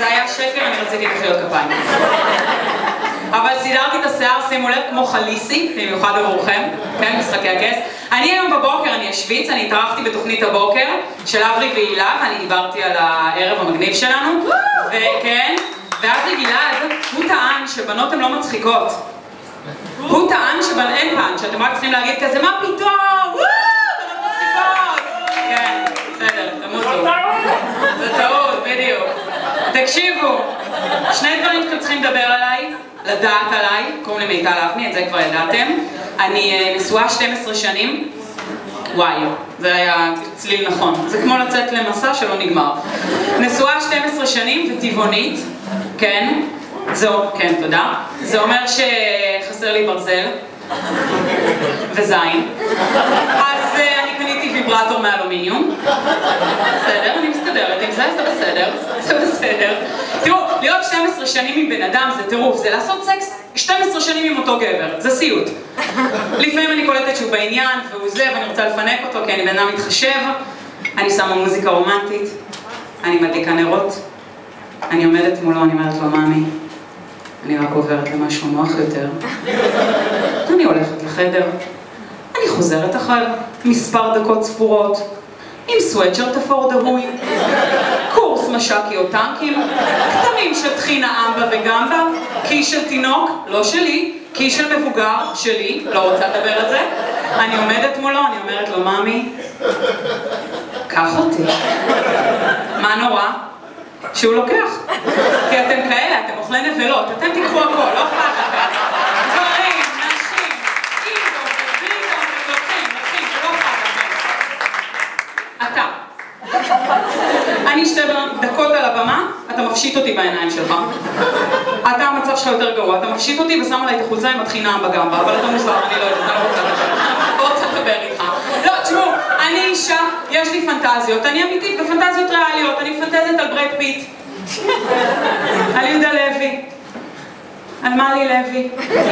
זה היה שקר, אני רציתי מחיאות כפיים. אבל סידרתי את השיער, שימו לב, כמו חליסי, במיוחד עבורכם, כן, משחקי הכס. אני היום בבוקר, אני אשוויץ, אני התארחתי בתוכנית הבוקר של אברי והילה, ואני דיברתי על הערב המגניב שלנו, וכן, ואברי גלעד, הוא טען שבנות הן לא מצחיקות. הוא טען שאין פאנץ', שאתם רק צריכים להגיד כזה, מה פתאום? בנות מצחיקות! כן, בסדר, תמותו. זה טעות, בדיוק. תקשיבו, שני דברים שאתם צריכים לדבר עליי, לדעת עליי, קוראים לי מיטל אבני, את זה כבר ידעתם. אני נשואה 12 שנים. וואי, זה היה צליל נכון. זה כמו לצאת למסע שלא נגמר. נשואה 12 שנים וטבעונית, כן. כן, תודה. זה אומר שחסר לי ברזל וזין. אז אני קניתי ויברטור מאלומיניום. בסדר, אני מסתדרת עם זה, זה בסדר. זה בסדר. תראו, להיות 12 שנים עם בן אדם זה טירוף, זה לעשות סקס 12 שנים עם אותו גבר, זה סיוט. לפעמים אני קולטת שהוא בעניין והוא זה, ואני רוצה לפנק אותו כי אני בן אדם מתחשב. אני שמה מוזיקה רומנטית, אני מדליקה נרות, אני עומדת מולו, אני אומרת לו, מאמי, אני רק עוברת למשהו נוח יותר. אני הולכת לחדר, אני חוזרת אחר מספר דקות ספורות, עם סוואצ'רט אפור דהוי, קורס משקי או טנקים, כתמים של טחינה אמבה וגמבה, קי של תינוק, לא שלי, קי של מבוגר, שלי, לא רוצה לדבר על זה. אני עומדת מולו, אני אומרת לו, מאמי, קח אותי. מה נורא? שהוא לוקח. כי אתם כאלה, אתם אוכלי נבלות, אתם תיקחו הכל, לא אכפת לכם. גברים, נשים, אידו, בלידו, לוקחים, זה לא אכפת לכם. אתה. אני 2 דקות על הבמה, אתה מפשיט אותי בעיניים שלך. אתה, המצב שלך יותר גרוע, אתה מפשיט אותי ושם עליי את החולצה עם הטחינה בגמבה, אבל אתה מוזר, אני לא יודעת, אני לא רוצה לדבר איתך. לא, תשמעו, אני אישה, יש לי פנטזיות, אני אמיתית בפנטזיות ריאליות, אני מפנטזת על ברד פיט, על יהודה לוי, על מלי לוי,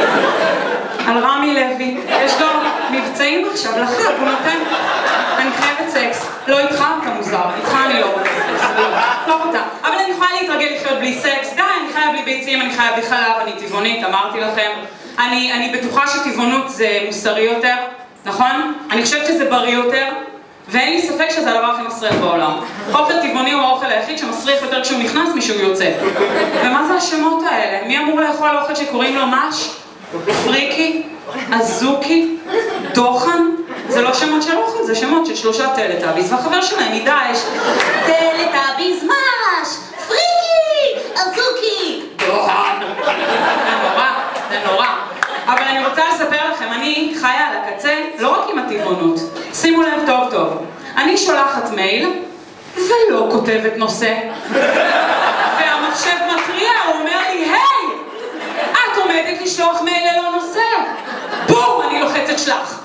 על רמי לוי, יש לו מבצעים עכשיו לחג, הוא נותן, אני חייבת סקס, לא איתך אתה מוזר, איתך אני לא רוצה סקס, לא רוצה, אבל אני יכולה להתרגל לחיות בלי סקס, די, אני חייב בלי ביצים, אני חייב בלי חלב, אני טבעונית, אמרתי לכם, אני בטוחה שטבעונות זה מוסרי יותר, נכון? אני חושבת שזה בריא יותר, ואין לי ספק שזה הדבר הכי מסריח בעולם. אוכל טבעוני הוא האוכל היחיד שמסריח יותר כשהוא נכנס משהוא יוצא. ומה זה השמות האלה? מי אמור לאכול אוכל שקוראים לו מש? פריקי? אזוקי? דוחן? זה לא שמות של אוכל, זה שמות של 3 טלטאביס, והחבר שלהם מדאעש. טלטאביס מש! פריקי! אזוקי! דוחן! זה נורא, זה נורא. אבל אני רוצה לספר לכם, אני חיה על הקצה, לא רק עם הטבעונות. שימו לב טוב טוב. אני שולחת מייל, ולא כותבת נושא. והמחשב מטריע, הוא אומר לי, היי! את עומדת לשלוח מייל ללא נושא. בום! אני לוחצת שלח.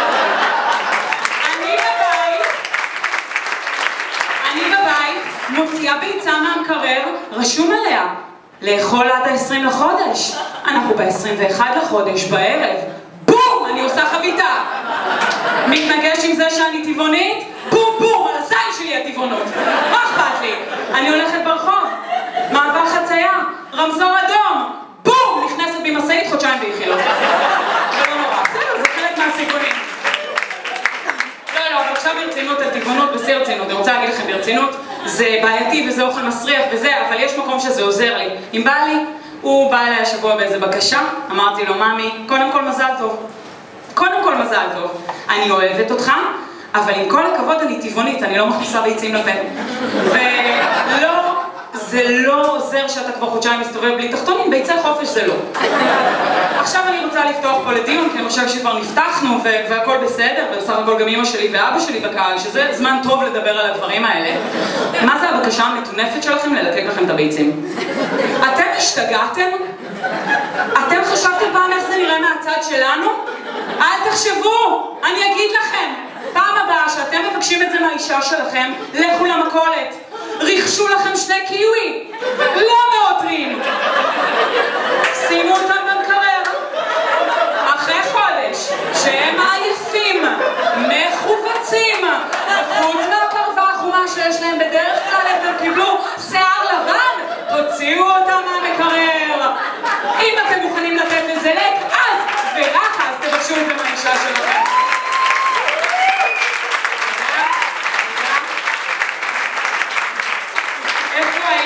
אני בבית, מוציאה ביצה מהמקרר, רשום עליה. לאכול עד ה-20 לחודש. אנחנו ב-21 לחודש, בערב. בום! אני עושה חביתה. מתנגש עם זה שאני טבעונית? בום בום! על הזין שלי הטבעונות. מה אכפת לי? אני הולכת ברחוב. מעבר חצייה. רמזור אדום. בום! נכנסת במשאית 2 חודשים באיכילוב. זה לא נורא. בסדר, זה חלק מהסיכונים. לא, אבל עכשיו ברצינות, הטבעונות בשיא הרצינות. אני רוצה להגיד לכם ברצינות. זה בעייתי וזה אוכל מסריח וזה, אבל יש מקום שזה עוזר לי. אם בא לי, הוא בא אליי השבוע באיזה בקשה, אמרתי לו, מאמי, קודם כל מזל טוב. קודם כל מזל טוב. אני אוהבת אותך, אבל עם כל הכבוד אני טבעונית, אני לא מכניסה ביצים לפה. ולא, זה לא עוזר שאתה כבר 2 חודשים מסתובב בלי תחתונים, ביצי חופש זה לא. עכשיו אני רוצה לפתוח פה לדיון, כי אני חושב שכבר נפתחנו והכל בסדר, ובסך הכל גם אמא שלי ואבא שלי בקהל, שזה זמן טוב לדבר על הדברים האלה. מה זה הבקשה המטונפת שלכם ללקק לכם את הביצים? אתם השתגעתם? אתם חשבתם פעם איך זה נראה מהצד שלנו? אל תחשבו, אני אגיד לכם. פעם הבאה שאתם מבקשים את זה מהאישה שלכם, לכו למכולת. ריחשו לכם 2 קיווי. לא מעוטרים. שימו אותם במקרר. אחרי חודש, שהם עייפים, מחובצים, חוץ מהפרווה החומה שיש להם בדרך כלל, הם קיבלו שיער לבן,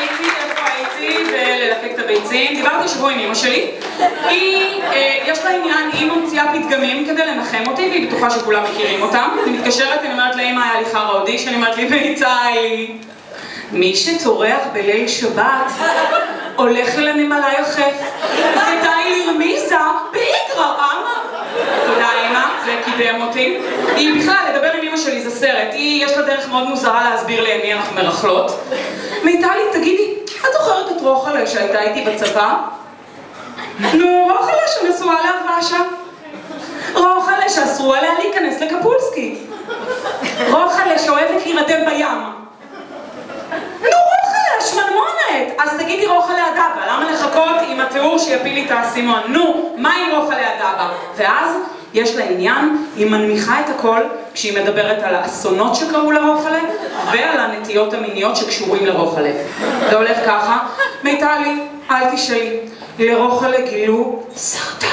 הייתי בללקק את הביצים? דיברתי שבוע עם אמא שלי. יש לה עניין, היא ממציאה פתגמים כדי לנחם אותי, והיא בטוחה שכולם מכירים אותם. אני מתקשרת, אני אומרת לאמא, היה לי חרא אודישן, אני אומרת לי, ביצאי, מי שטורח בליל שבת הולך אל הנמלה יחף, ודי לרמיזה באיגרא רמא. תודה אמא, זה קידם אותי. היא בכלל, לדבר עם אמא שלי זה סרט. יש לה דרך מאוד מוזרה להסביר לי מי אנחנו מרכלות. מיטלי, תגידי, את זוכרת את רוחלה שהייתה איתי בצבא? נו, רוחלה שנשואה לאברשה. רוחלה שאסרו עליה להיכנס לקפולסקי. רוחלה שאוהבת להירדם בים. נו, רוחלה, שמנמונת! אז תגידי רוחלה הדבה, למה לחכות עם התיאור שיפיל לי את האסימון? נו, מה עם רוחלה הדבה? ואז יש לה עניין, היא מנמיכה את הכל כשהיא מדברת על האסונות שקרו לרוחלה ועל הנטיות המיניות שקשורים לרוחלה. זה הולך ככה, מיטלי, אל תשאלי, לרוחלה גילו סרטן.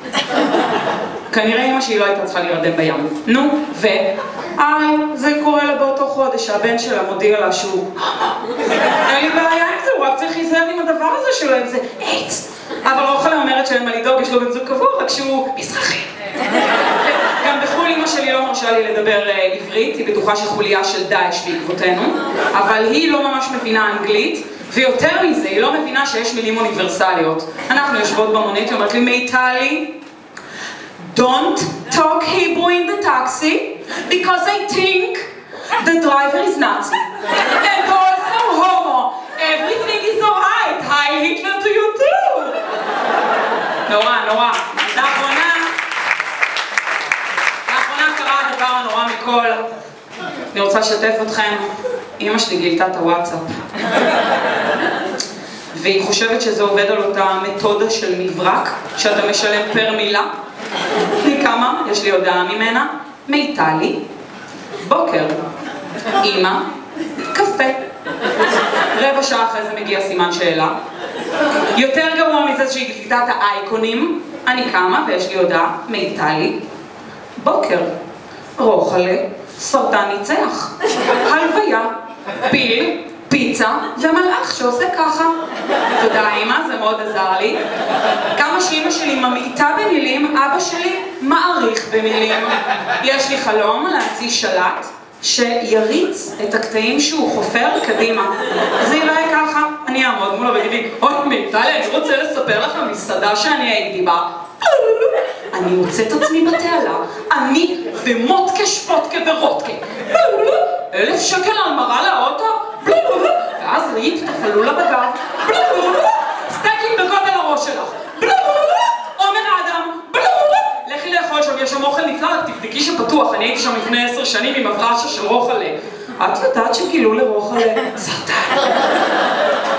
כנראה אמא שהיא לא הייתה צריכה להירדם בים. נו, זה קורה לה באותו חודש, הבן שלה מודיע לה שהוא אין לי בעיה עם זה, הוא רק צריך להיזהר עם הדבר הזה שלו, אם זה איידס. אבל רוחלה אומרת שאין מה לדאוג, יש לו בן זוג קבוע, רק שהוא מזרחי. גם בחול אמא שלי לא מרשה לי לדבר עברית, היא בטוחה שחוליה של דאעש בעקבותינו, אבל היא לא ממש מבינה אנגלית, ויותר מזה, היא לא מבינה שיש מילים אוניברסליות. אנחנו יושבות במונית, היא אומרת לי, מיטלי, don't talk Hebrew in the taxi, because I think the driver is Nazi. And also homo. Everything is alright. Heil Hitler to you too. נורא. לאחרונה קרה הדבר הנורא מכל. אני רוצה לשתף אתכם. אמא שלי גילתה את הוואטסאפ. והיא חושבת שזה עובד על אותה מתודה של מברק, שאתה משלם פר מילה. כמה? יש לי הודעה ממנה. מיטלי, בוקר. אמא, קפה. רבע שעה אחרי זה מגיע סימן שאלה. יותר גרוע מזה שהיא גילתה את האייקונים. אני קמה ויש לי הודעה. מיטלי, בוקר. רוחלה, סרטן ניצח. הלוויה, פיל, פיצה ומלאך שעושה ככה. תודה אמא, זה מאוד עזר לי. כמה שאמא שלי ממעיטה במילים, אבא שלי מעריך במילים. יש לי חלום להציע שלט שיריץ את הקטעים שהוא חופר קדימה. זה ייראה ככה, אני אעמוד מולו וגידי, אוי מיטלי, אני רוצה לספר לך מסעדה שאני הייתי בה. אני מוצא את עצמי בתעלה, אני ומוטקה שפוטקה ורודקה. 1,000 שקל על מראה לאוטו, ואז ראית את הפלולה בגב, סטייקים בגודל הראש שלך, עומר אדם, לכי לאכול שם, יש שם אוכל נפלא, תבדקי שפתוח, אני הייתי שם לפני 10 שנים עם הברשה של רוחלה. את יודעת שגילו לרוחלה סרטן.